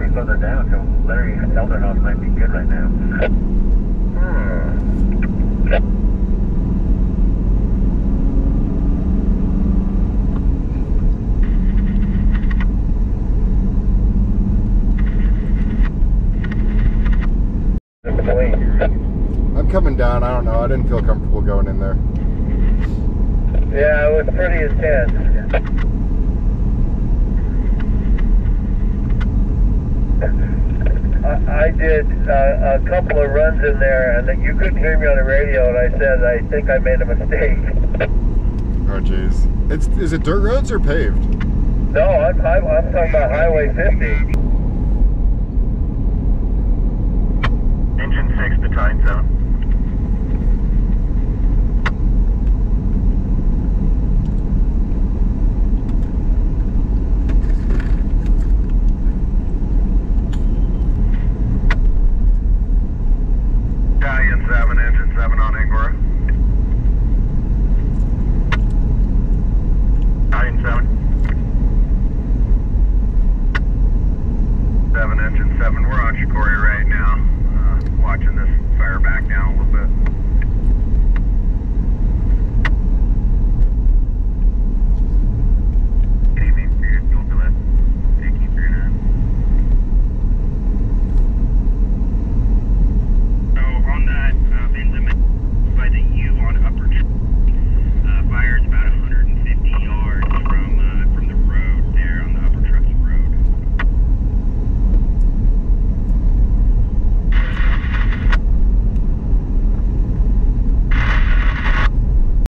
further down, so Larry Caldor House might be good right now. I'm coming down. I don't know. I didn't feel comfortable going in there. Yeah, it was pretty intense. I did a couple of runs in there, and you couldn't hear me on the radio, and I said, I think I made a mistake. Oh, jeez. Is it dirt roads or paved? No, I'm talking about Highway 50. Engine 6 to time zone.